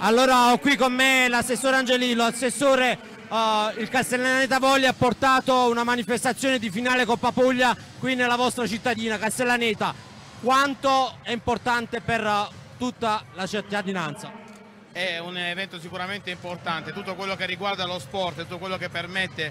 Allora ho qui con me l'assessore Angelillo. Assessore, il Castellaneta Volley ha portato una manifestazione di finale Coppa Puglia qui nella vostra cittadina, Castellaneta. Quanto è importante per tutta la cittadinanza? È un evento sicuramente importante, tutto quello che riguarda lo sport, tutto quello che permette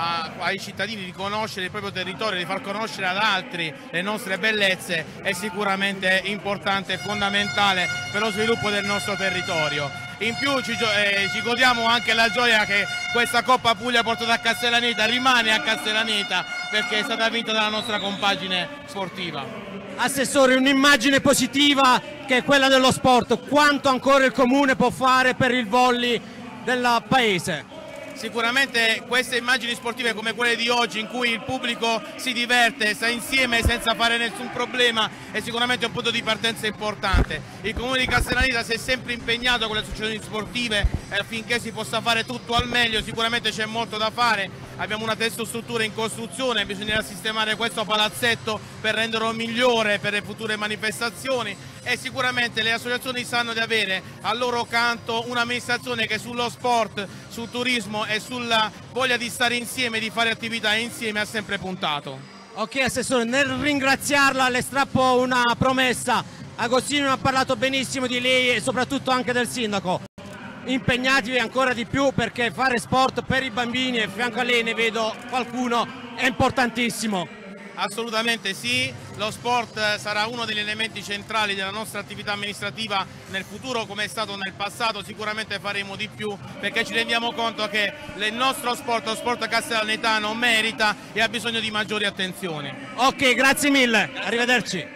ai cittadini di conoscere il proprio territorio, di far conoscere ad altri le nostre bellezze, è sicuramente importante e fondamentale per lo sviluppo del nostro territorio. In più ci godiamo anche la gioia che questa Coppa Puglia portata a Castellaneta rimane a Castellaneta, perché è stata vinta dalla nostra compagine sportiva. Assessore, un'immagine positiva che è quella dello sport, quanto ancora il Comune può fare per il volley del paese? Sicuramente queste immagini sportive come quelle di oggi, in cui il pubblico si diverte, sta insieme senza fare nessun problema, è sicuramente un punto di partenza importante. Il Comune di Castellaneta si è sempre impegnato con le associazioni sportive affinché si possa fare tutto al meglio. Sicuramente c'è molto da fare, abbiamo una testostruttura in costruzione, bisognerà sistemare questo palazzetto per renderlo migliore per le future manifestazioni, e sicuramente le associazioni sanno di avere al loro canto un'amministrazione che sullo sport, sul turismo e sulla voglia di stare insieme, di fare attività insieme ha sempre puntato. Ok Assessore, nel ringraziarla le strappo una promessa. Agostino ha parlato benissimo di lei e soprattutto anche del sindaco. Impegnatevi ancora di più, perché fare sport per i bambini, e fianco a lei ne vedo qualcuno, è importantissimo. Assolutamente sì, lo sport sarà uno degli elementi centrali della nostra attività amministrativa nel futuro, come è stato nel passato. Sicuramente faremo di più, perché ci rendiamo conto che il nostro sport, lo sport castellanetano, merita e ha bisogno di maggiori attenzioni. Ok, grazie mille, arrivederci.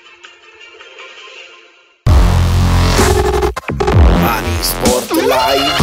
Sport Live